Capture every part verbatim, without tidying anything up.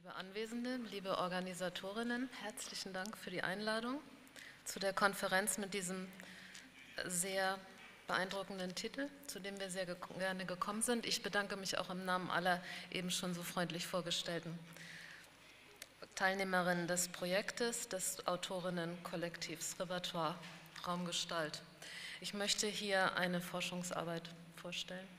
Liebe Anwesende, liebe Organisatorinnen, herzlichen Dank für die Einladung zu der Konferenz mit diesem sehr beeindruckenden Titel, zu dem wir sehr ge- gerne gekommen sind. Ich bedanke mich auch im Namen aller eben schon so freundlich vorgestellten Teilnehmerinnen des Projektes, des Autorinnenkollektivs Repertoire Raumgestalt. Ich möchte hier eine Forschungsarbeit vorstellen.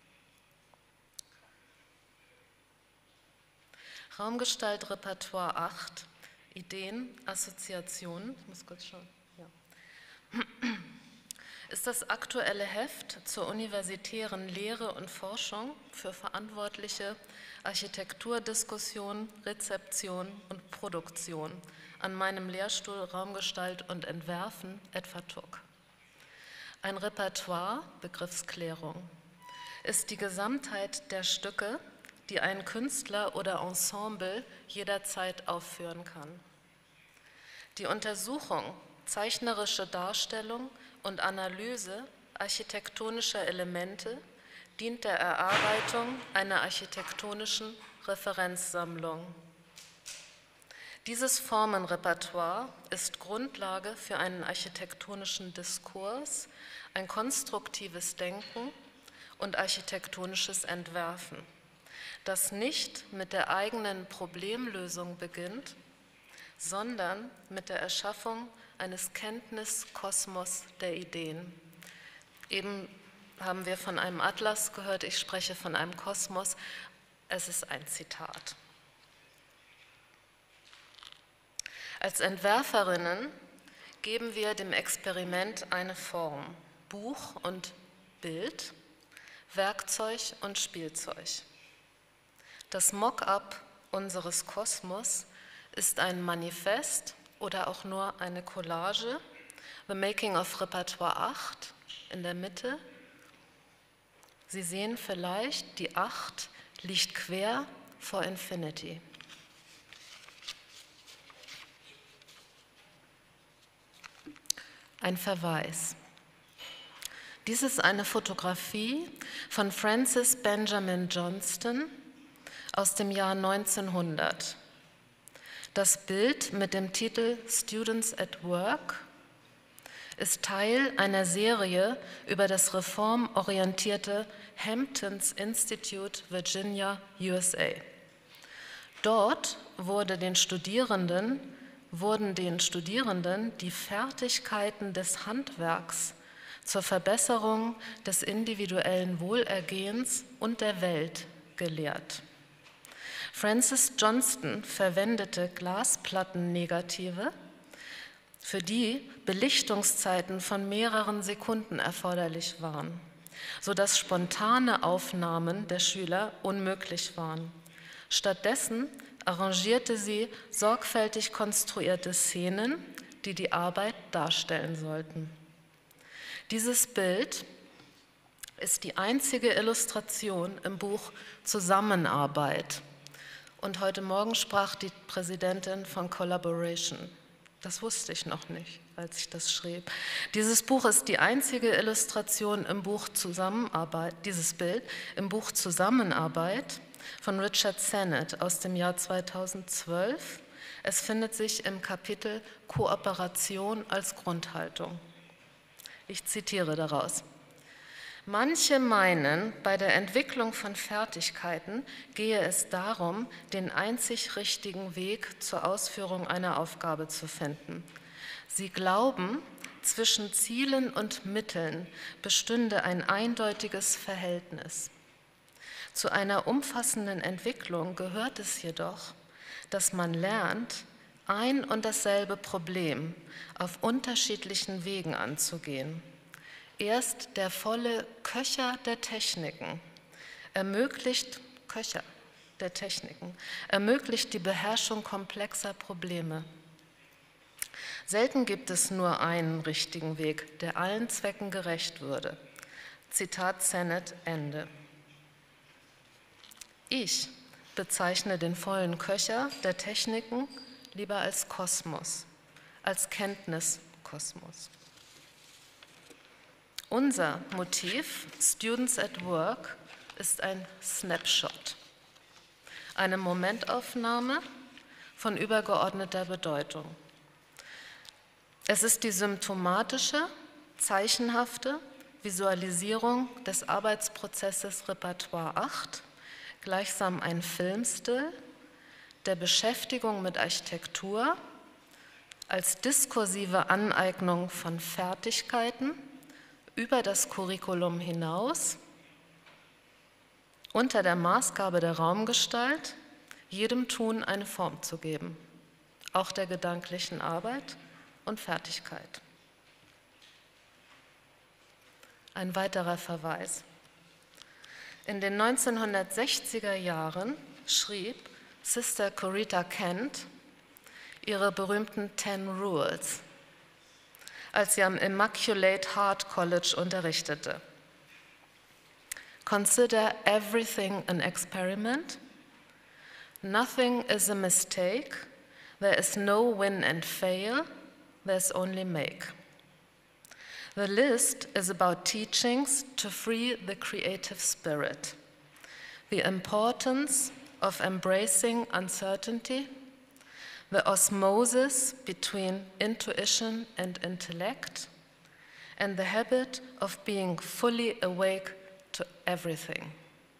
Raumgestalt Repertoire acht, Ideen, Assoziationen, ich muss kurz schauen, ja. Ist das aktuelle Heft zur universitären Lehre und Forschung für verantwortliche Architekturdiskussion, Rezeption und Produktion an meinem Lehrstuhl Raumgestalt und Entwerfen etwa T U C. Ein Repertoire, Begriffsklärung, ist die Gesamtheit der Stücke, die ein Künstler oder Ensemble jederzeit aufführen kann. Die Untersuchung, zeichnerische Darstellung und Analyse architektonischer Elemente dient der Erarbeitung einer architektonischen Referenzsammlung. Dieses Formenrepertoire ist Grundlage für einen architektonischen Diskurs, ein konstruktives Denken und architektonisches Entwerfen, das nicht mit der eigenen Problemlösung beginnt, sondern mit der Erschaffung eines Kenntniskosmos der Ideen. Eben haben wir von einem Atlas gehört, ich spreche von einem Kosmos. Es ist ein Zitat. Als Entwerferinnen geben wir dem Experiment eine Form, Buch und Bild, Werkzeug und Spielzeug. Das Mock-up unseres Kosmos ist ein Manifest oder auch nur eine Collage. The Making of Repertoire acht in der Mitte. Sie sehen vielleicht, die acht liegt quer vor Infinity. Ein Verweis. Dies ist eine Fotografie von Francis Benjamin Johnston aus dem Jahr neunzehnhundert. Das Bild mit dem Titel Students at Work ist Teil einer Serie über das reformorientierte Hamptons Institute, Virginia, U S A. Dort wurde den Studierenden, wurden den Studierenden die Fertigkeiten des Handwerks zur Verbesserung des individuellen Wohlergehens und der Welt gelehrt. Francis Johnston verwendete Glasplattennegative, für die Belichtungszeiten von mehreren Sekunden erforderlich waren, sodass spontane Aufnahmen der Schüler unmöglich waren. Stattdessen arrangierte sie sorgfältig konstruierte Szenen, die die Arbeit darstellen sollten. Dieses Bild ist die einzige Illustration im Buch Zusammenarbeit. Und heute Morgen sprach die Präsidentin von Collaboration. Das wusste ich noch nicht, als ich das schrieb. Dieses Buch ist die einzige Illustration im Buch Zusammenarbeit, dieses Bild im Buch Zusammenarbeit von Richard Sennett aus dem Jahr zweitausendzwölf. Es findet sich im Kapitel Kooperation als Grundhaltung. Ich zitiere daraus. Manche meinen, bei der Entwicklung von Fertigkeiten gehe es darum, den einzig richtigen Weg zur Ausführung einer Aufgabe zu finden. Sie glauben, zwischen Zielen und Mitteln bestünde ein eindeutiges Verhältnis. Zu einer umfassenden Entwicklung gehört es jedoch, dass man lernt, ein und dasselbe Problem auf unterschiedlichen Wegen anzugehen. Erst der volle Köcher der Techniken ermöglicht, Köcher der Techniken, ermöglicht die Beherrschung komplexer Probleme. Selten gibt es nur einen richtigen Weg, der allen Zwecken gerecht würde. Zitat Sennett, Ende. Ich bezeichne den vollen Köcher der Techniken lieber als Kosmos, als Kenntniskosmos. Unser Motiv, Students at Work, ist ein Snapshot. eine Momentaufnahme von übergeordneter Bedeutung. Es ist die symptomatische, zeichenhafte Visualisierung des Arbeitsprozesses Repertoire acht, gleichsam ein Filmstill der Beschäftigung mit Architektur als diskursive Aneignung von Fertigkeiten über das Curriculum hinaus, unter der Maßgabe der Raumgestalt, jedem Tun eine Form zu geben, auch der gedanklichen Arbeit und Fertigkeit. Ein weiterer Verweis. In den neunzehnhundertsechziger Jahren schrieb Sister Corita Kent ihre berühmten Ten Rules, als sie am Immaculate Heart College unterrichtete. Consider everything an experiment. Nothing is a mistake. There is no win and fail. There's only make. The list is about teachings to free the creative spirit, the importance of embracing uncertainty, the osmosis between intuition and intellect, and the habit of being fully awake to everything.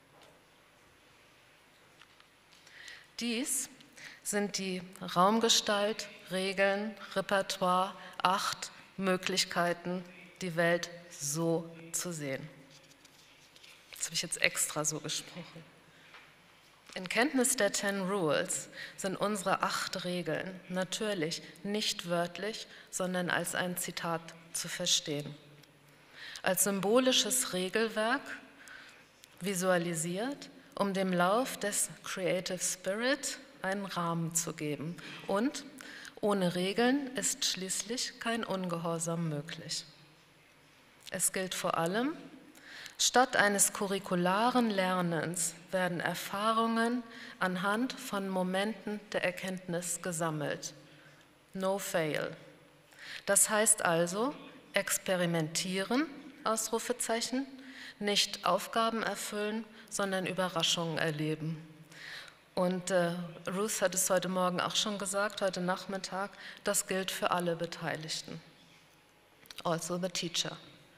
Dies sind die Raumgestalt, Regeln, Repertoire, acht Möglichkeiten, die Welt so zu sehen. Das habe ich jetzt extra so gesprochen. In Kenntnis der Ten Rules sind unsere acht Regeln natürlich nicht wörtlich, sondern als ein Zitat zu verstehen. Als symbolisches Regelwerk visualisiert, um dem Lauf des Creative Spirit einen Rahmen zu geben. Und ohne Regeln ist schließlich kein Ungehorsam möglich. Es gilt vor allem, statt eines curricularen Lernens werden Erfahrungen anhand von Momenten der Erkenntnis gesammelt. No fail. Das heißt also, experimentieren, Ausrufezeichen, nicht Aufgaben erfüllen, sondern Überraschungen erleben. Und äh, Ruth hat es heute Morgen auch schon gesagt, heute Nachmittag, das gilt für alle Beteiligten. Also the teacher.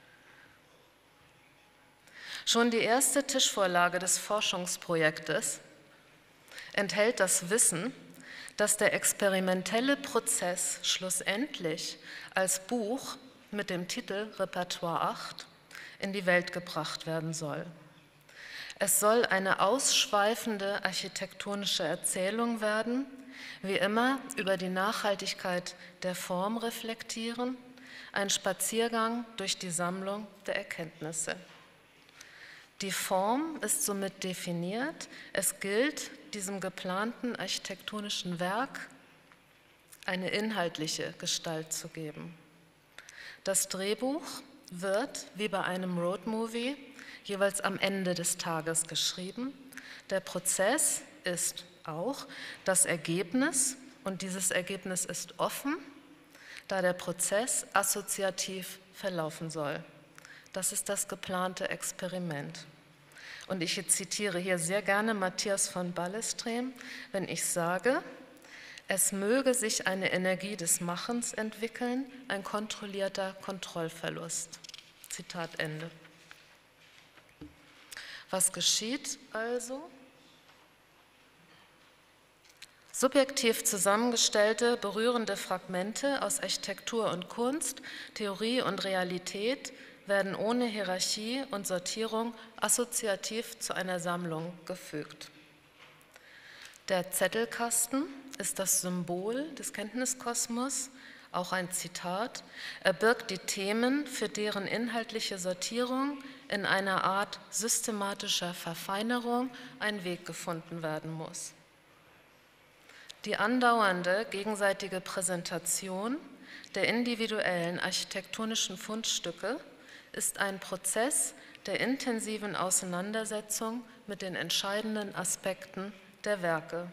Schon die erste Tischvorlage des Forschungsprojektes enthält das Wissen, dass der experimentelle Prozess schlussendlich als Buch mit dem Titel Repertoire acht in die Welt gebracht werden soll. Es soll eine ausschweifende architektonische Erzählung werden, wie immer über die Nachhaltigkeit der Form reflektieren, ein Spaziergang durch die Sammlung der Erkenntnisse. Die Form ist somit definiert. Es gilt, diesem geplanten architektonischen Werk eine inhaltliche Gestalt zu geben. Das Drehbuch wird, wie bei einem Roadmovie, jeweils am Ende des Tages geschrieben. Der Prozess ist auch das Ergebnis, und dieses Ergebnis ist offen, da der Prozess assoziativ verlaufen soll. Das ist das geplante Experiment. Und ich zitiere hier sehr gerne Matthias von Ballestrem, wenn ich sage, es möge sich eine Energie des Machens entwickeln, ein kontrollierter Kontrollverlust. Zitat Ende. Was geschieht also? Subjektiv zusammengestellte, berührende Fragmente aus Architektur und Kunst, Theorie und Realität werden ohne Hierarchie und Sortierung assoziativ zu einer Sammlung gefügt. Der Zettelkasten ist das Symbol des Kenntniskosmos, auch ein Zitat. Er birgt die Themen, für deren inhaltliche Sortierung in einer Art systematischer Verfeinerung ein Weg gefunden werden muss. Die andauernde gegenseitige Präsentation der individuellen architektonischen Fundstücke ist ein Prozess der intensiven Auseinandersetzung mit den entscheidenden Aspekten der Werke.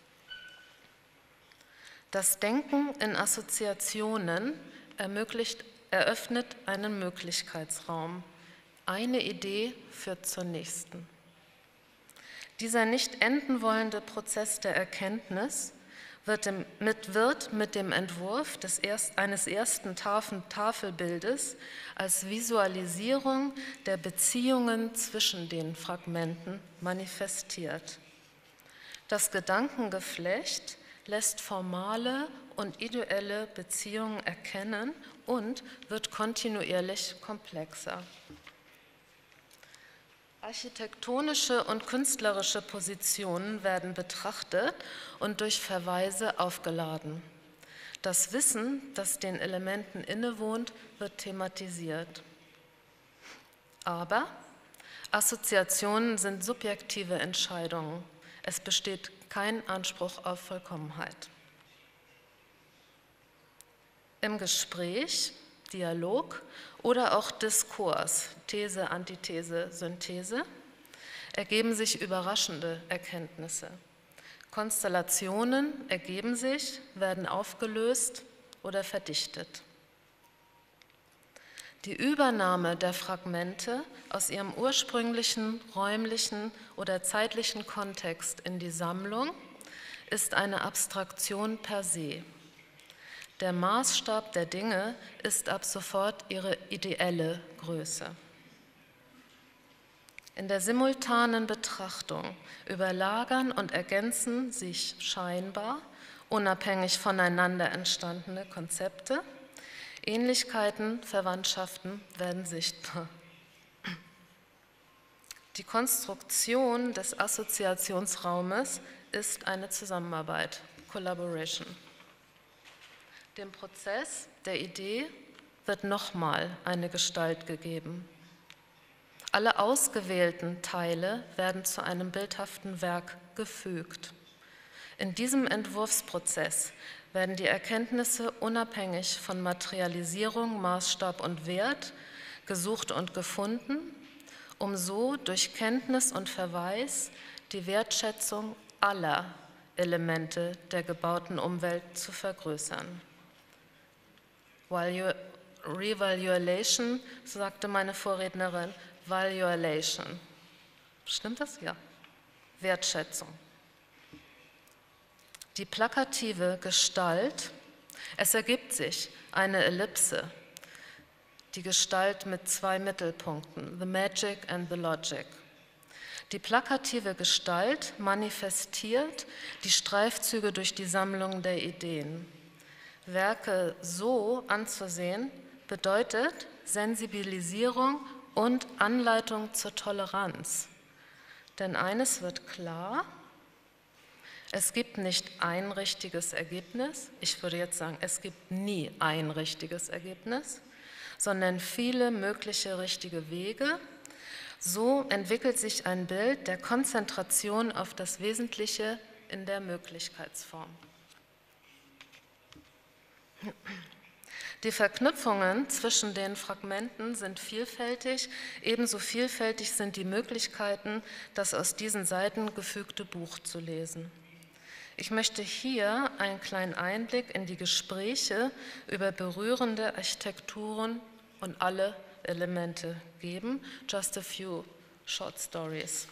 Das Denken in Assoziationen ermöglicht, eröffnet einen Möglichkeitsraum. Eine Idee führt zur nächsten. Dieser nicht enden wollende Prozess der Erkenntnis wird, dem, mit, wird mit dem Entwurf des erst, eines ersten Tafel, Tafelbildes als Visualisierung der Beziehungen zwischen den Fragmenten manifestiert. Das Gedankengeflecht lässt formale und ideelle Beziehungen erkennen und wird kontinuierlich komplexer. Architektonische und künstlerische Positionen werden betrachtet und durch Verweise aufgeladen. Das Wissen, das den Elementen innewohnt, wird thematisiert. Aber Assoziationen sind subjektive Entscheidungen. Es besteht kein Anspruch auf Vollkommenheit. Im Gespräch, Dialog oder auch Diskurs, These, Antithese, Synthese, ergeben sich überraschende Erkenntnisse. Konstellationen ergeben sich, werden aufgelöst oder verdichtet. Die Übernahme der Fragmente aus ihrem ursprünglichen räumlichen oder zeitlichen Kontext in die Sammlung ist eine Abstraktion per se. Der Maßstab der Dinge ist ab sofort ihre ideelle Größe. In der simultanen Betrachtung überlagern und ergänzen sich scheinbar unabhängig voneinander entstandene Konzepte. Ähnlichkeiten, Verwandtschaften werden sichtbar. Die Konstruktion des Assoziationsraumes ist eine Zusammenarbeit, Collaboration. Dem Prozess der Idee wird nochmal eine Gestalt gegeben. Alle ausgewählten Teile werden zu einem bildhaften Werk gefügt. In diesem Entwurfsprozess werden die Erkenntnisse unabhängig von Materialisierung, Maßstab und Wert gesucht und gefunden, um so durch Kenntnis und Verweis die Wertschätzung aller Elemente der gebauten Umwelt zu vergrößern. Revaluation, sagte meine Vorrednerin, Valuation. Stimmt das? Ja. Wertschätzung. Die plakative Gestalt, es ergibt sich eine Ellipse, die Gestalt mit zwei Mittelpunkten, the magic and the logic. Die plakative Gestalt manifestiert die Streifzüge durch die Sammlung der Ideen. Werke so anzusehen bedeutet Sensibilisierung und Anleitung zur Toleranz. Denn eines wird klar: Es gibt nicht ein richtiges Ergebnis, ich würde jetzt sagen, es gibt nie ein richtiges Ergebnis, sondern viele mögliche richtige Wege. So entwickelt sich ein Bild der Konzentration auf das Wesentliche in der Möglichkeitsform. Die Verknüpfungen zwischen den Fragmenten sind vielfältig, ebenso vielfältig sind die Möglichkeiten, das aus diesen Seiten gefügte Buch zu lesen. Ich möchte hier einen kleinen Einblick in die Gespräche über berührende Architekturen und alle Elemente geben. Just a few short stories.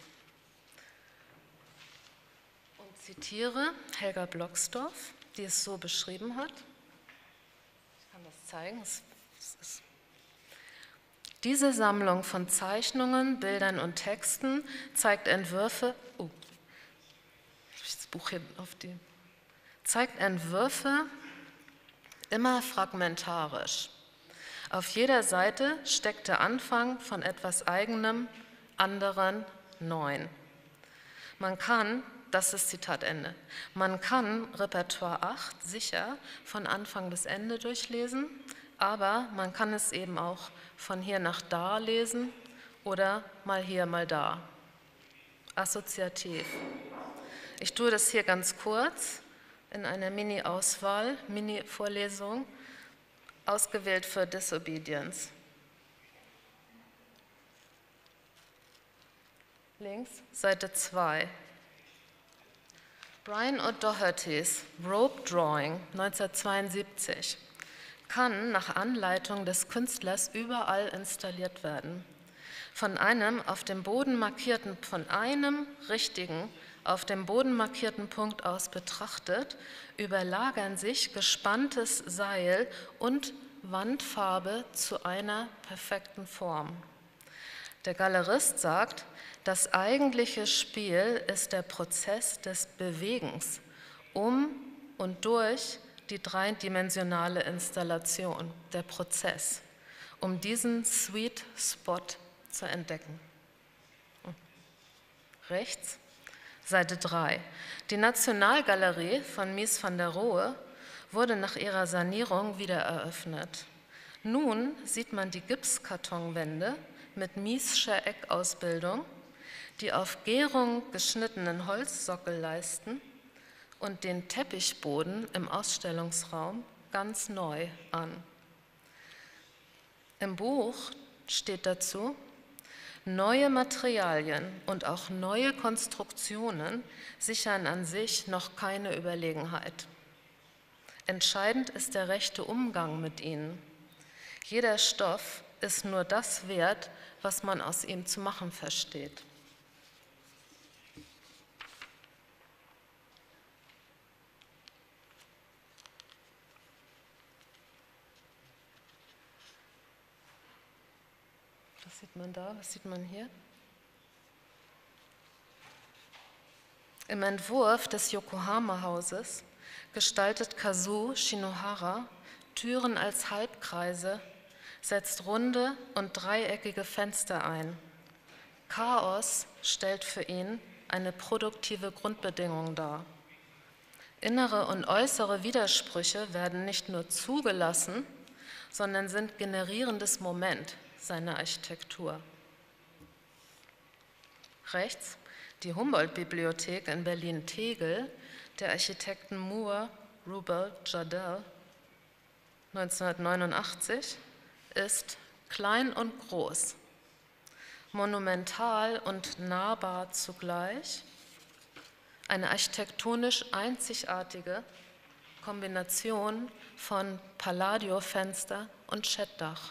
Und zitiere Helga Blocksdorf, die es so beschrieben hat. Ich kann das zeigen. Es ist Diese Sammlung von Zeichnungen, Bildern und Texten zeigt Entwürfe. Oh, das Buch hier auf die. Zeigt Entwürfe immer fragmentarisch. Auf jeder Seite steckt der Anfang von etwas Eigenem, anderen, Neuen. Man kann, das ist Zitat Ende, man kann Repertoire acht sicher von Anfang bis Ende durchlesen, aber man kann es eben auch von hier nach da lesen oder mal hier, mal da. Assoziativ. Ich tue das hier ganz kurz in einer Mini-Auswahl, Mini-Vorlesung, ausgewählt für Disobedience. Links, Seite zwei. Brian O'Dohertys Rope Drawing neunzehnhundertzweiundsiebzig kann nach Anleitung des Künstlers überall installiert werden. Von einem auf dem Boden markierten, von einem richtigen, auf dem Boden markierten Punkt aus betrachtet, überlagern sich gespanntes Seil und Wandfarbe zu einer perfekten Form. Der Galerist sagt, das eigentliche Spiel ist der Prozess des Bewegens um und durch die dreidimensionale Installation, der Prozess, um diesen Sweet Spot zu entdecken. Rechts, Seite drei. Die Nationalgalerie von Mies van der Rohe wurde nach ihrer Sanierung wieder eröffnet. Nun sieht man die Gipskartonwände mit Mies'scher Eckausbildung, die auf Gärung geschnittenen Holzsockelleisten und den Teppichboden im Ausstellungsraum ganz neu an. Im Buch steht dazu, neue Materialien und auch neue Konstruktionen sichern an sich noch keine Überlegenheit. Entscheidend ist der rechte Umgang mit ihnen. Jeder Stoff ist nur das wert, was man aus ihm zu machen versteht. Was sieht man da? Was sieht man hier? Im Entwurf des Yokohama-Hauses gestaltet Kazuo Shinohara Türen als Halbkreise, setzt runde und dreieckige Fenster ein. Chaos stellt für ihn eine produktive Grundbedingung dar. Innere und äußere Widersprüche werden nicht nur zugelassen, sondern sind generierendes Moment seiner Architektur. Rechts die Humboldt-Bibliothek in Berlin-Tegel der Architekten Moore, Rubel, Jardel neunzehnhundertneunundachtzig ist klein und groß, monumental und nahbar zugleich, eine architektonisch einzigartige Kombination von Palladio-Fenster und Schettdach.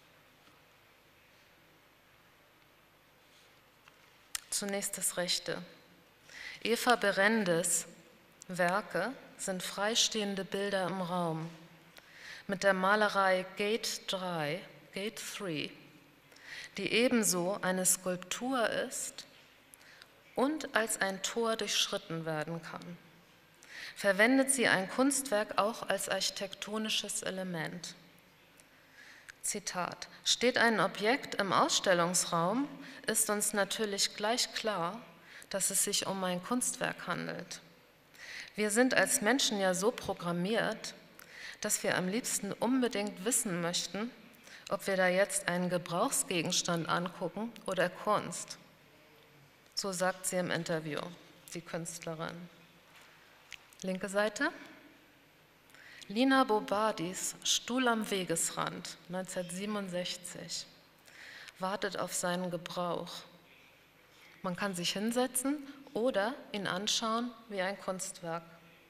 Zunächst das Rechte. Eva Berendes Werke sind freistehende Bilder im Raum. Mit der Malerei Gate drei, Gate drei, die ebenso eine Skulptur ist und als ein Tor durchschritten werden kann, verwendet sie ein Kunstwerk auch als architektonisches Element. Zitat: Steht ein Objekt im Ausstellungsraum, ist uns natürlich gleich klar, dass es sich um ein Kunstwerk handelt. Wir sind als Menschen ja so programmiert, dass wir am liebsten unbedingt wissen möchten, ob wir da jetzt einen Gebrauchsgegenstand angucken oder Kunst. So sagt sie im Interview, die Künstlerin. Linke Seite. Lina Bobadis Stuhl am Wegesrand, neunzehnhundertsiebenundsechzig, wartet auf seinen Gebrauch. Man kann sich hinsetzen oder ihn anschauen wie ein Kunstwerk.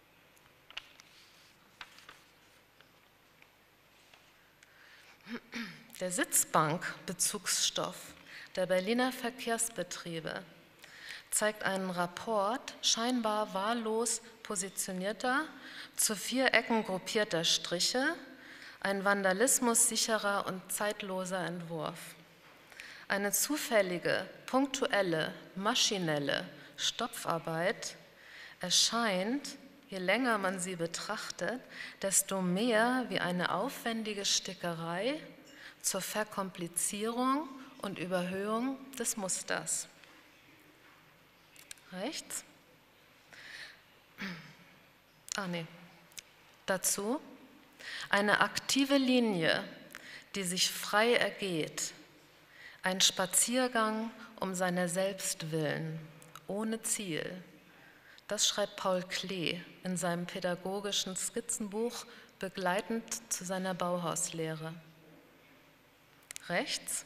Der Sitzbankbezugsstoff der Berliner Verkehrsbetriebe zeigt einen Rapport scheinbar wahllos positionierter, zu vier Ecken gruppierter Striche, ein vandalismussicherer und zeitloser Entwurf. Eine zufällige, punktuelle, maschinelle Stopfarbeit erscheint, je länger man sie betrachtet, desto mehr wie eine aufwendige Stickerei zur Verkomplizierung und Überhöhung des Musters. Rechts. Ah, nee. Dazu eine aktive Linie, die sich frei ergeht, ein Spaziergang um seiner selbst willen, ohne Ziel. Das schreibt Paul Klee in seinem pädagogischen Skizzenbuch begleitend zu seiner Bauhauslehre. Rechts.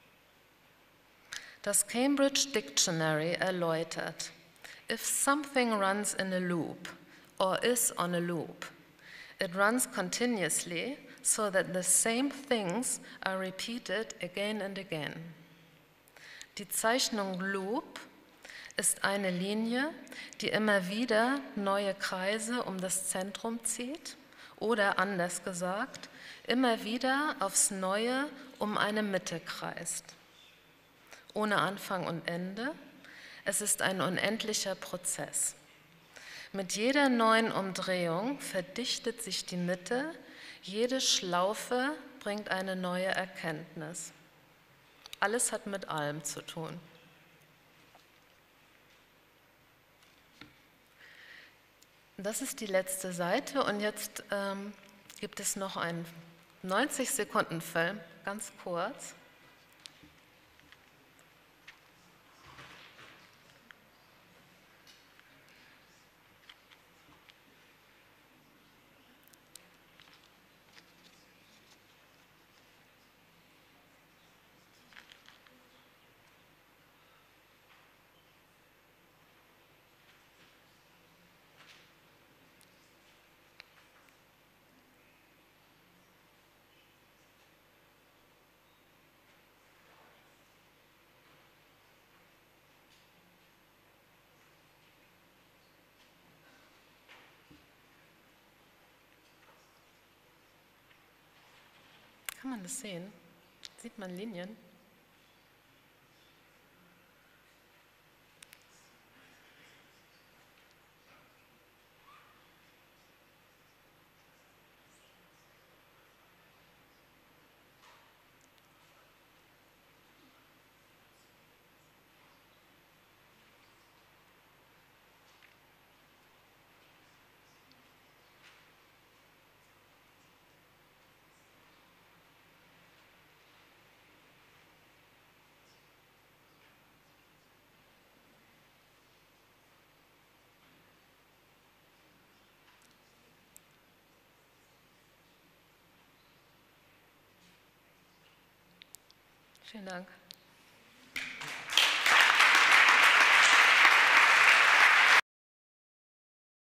Das Cambridge Dictionary erläutert: If something runs in a loop or is on a loop, it runs continuously so that the same things are repeated again and again. Die Zeichnung Loop ist eine Linie, die immer wieder neue Kreise um das Zentrum zieht oder anders gesagt, immer wieder aufs Neue um eine Mitte kreist. Ohne Anfang und Ende. Es ist ein unendlicher Prozess. Mit jeder neuen Umdrehung verdichtet sich die Mitte, jede Schlaufe bringt eine neue Erkenntnis. Alles hat mit allem zu tun. Das ist die letzte Seite und jetzt ähm, gibt es noch einen neunzig Sekunden Film, ganz kurz. Kann man das sehen? Sieht man Linien? Vielen Dank.